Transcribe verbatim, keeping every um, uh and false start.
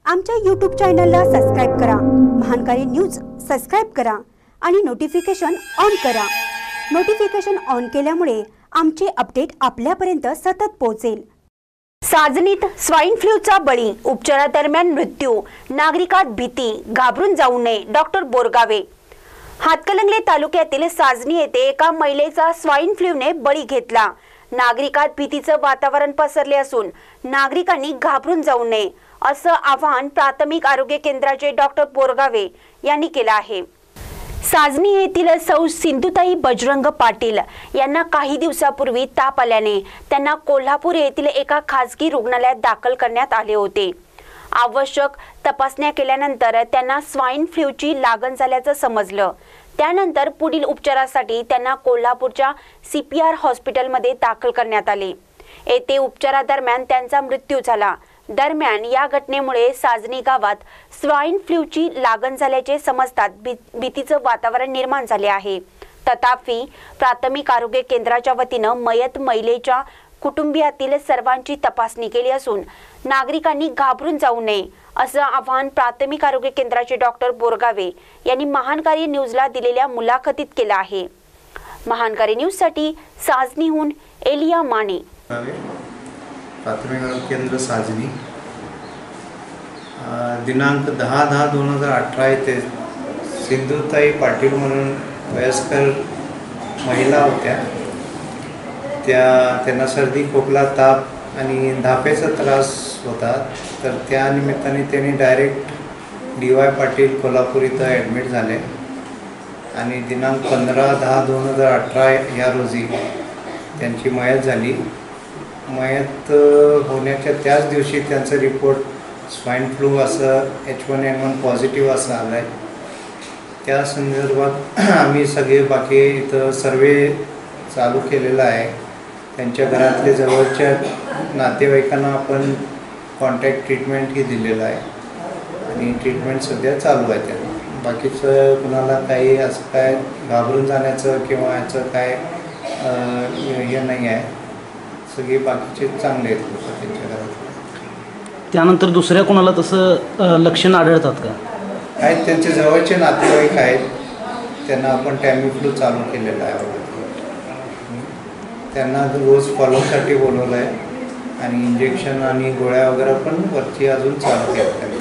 आमच्या यूट्यूब चॅनलला सबस्क्राइब करा, महानकारी न्यूज सबस्क्राइब करा आणि नोटिफिकेशन ऑन करा। नोटिफिकेशन ऑन केल्यामुळे आमचे अपडेट आपल्यापर्यंत सतत पोहोचेल। साजनीत स्वाइन फ्लूचा बळी, उपचारादरम्यान मृत्यू, नागरिकात भीती, घाबरून जाऊ नये। डॉक्टर बोरगावे। हातकणंगले तालुक्यातील साजनी येथे एका महिलेचा स्वाइन फ्लूने बळी घेतला। नागरिकात भीतीचे वातावरण पसरले असून नागरिकांनी घाबरून जाऊ नये असं आवाहन प्राथमिक आरोग्य केंद्राचे डॉक्टर बोरगावे यांनी केलं आहे। साजनी येथील सौ सिंधुताई बजरंग पाटील यांना काही दिवसापूर्वी ताप आल्याने त्यांना कोल्हापूर येथील एका खासगी रुग्णालयात दाखल करण्यात आले होते। आवश्यक तपासण्या केल्यानंतर त्यांना स्वाइन फ्लूची लागण झाल्याचं समजलं। त्यानंतर पुढील उपचारासाठी त्यांना कोल्हापूरच्या सीपीआर हॉस्पिटलमध्ये दाखल करण्यात आले। येथे उपचारादरम्यान त्यांचा मृत्यू झाला। दरम्यान या घटनेमुळे साजनी गावात स्वाइन फ्लूची लागण झाल्याचे समजतात भीतीचे वातावरण निर्माण झाले आहे। तथापि प्राथमिक आरोग्य केंद्राच्या वतीने मयत महिलेच्या कुटुंबियातील सर्वांची तपासणी केली असून नागरिकांनी घाबरून जाऊ नये असं आवाहन प्राथमिक आरोग्य केंद्राचे डॉक्टर बोरगावे यांनी महानकारी न्यूजला दिलेल्या मुलाखतीत केलं आहे। महानकारी न्यूज साठी साजनीहून एलिया माने। प्राथमिक आरोग्य केंद्र साजनी दिनांक दहा दहा दोन हजार अठरा येथे सिंधुताई पाटील म्हणून वयस्कर महिला होत्या। त्या त्यांना सर्दी खोकला ताप आणि धापेचा त्रास होता, तर त्या निमित्ताने त्यांनी direct D Y Patil Kolhapur इथं ॲडमिट झाले आणि दिनांक पंधरा दहा दोन हजार अठरा या रोजी त्यांची मयत झाली। मयत होण्याच्या त्याच दिवशी त्यांचा रिपोर्ट स्वाइन फ्लू असं H one N one positive असं आलं आहे। त्या संदर्भात आम्ही सगळे बाकी इथं सर्वे चालू केलेला आहे। त्यांच्या घरातले जवळच्या नातेवाईकांना आपण कॉन्टॅक्ट ट्रीटमेंटही दिलेलं आहे आणि ट्रीटमेंट सध्या चालू आहे। त्यांना बाकीचं कुणाला काही असं काय घाबरून जाण्याचं किंवा याचं काय हे नाही आहे, सगळे बाकीचे चांगले आहेत लोक त्यांच्या घरात। त्यानंतर दुसऱ्या कोणाला तसं लक्षण आढळतात का? आहेत त्यांचे जवळचे नातेवाईक आहेत, त्यांना आपण टॅमिफ्लू चालू केलेला आहे। त्यांना रोज फॉलोसाठी बोलवलं आहे आणि इंजेक्शन आणि गोळ्या वगैरे पण वरती अजून चालू केल्या आहेत।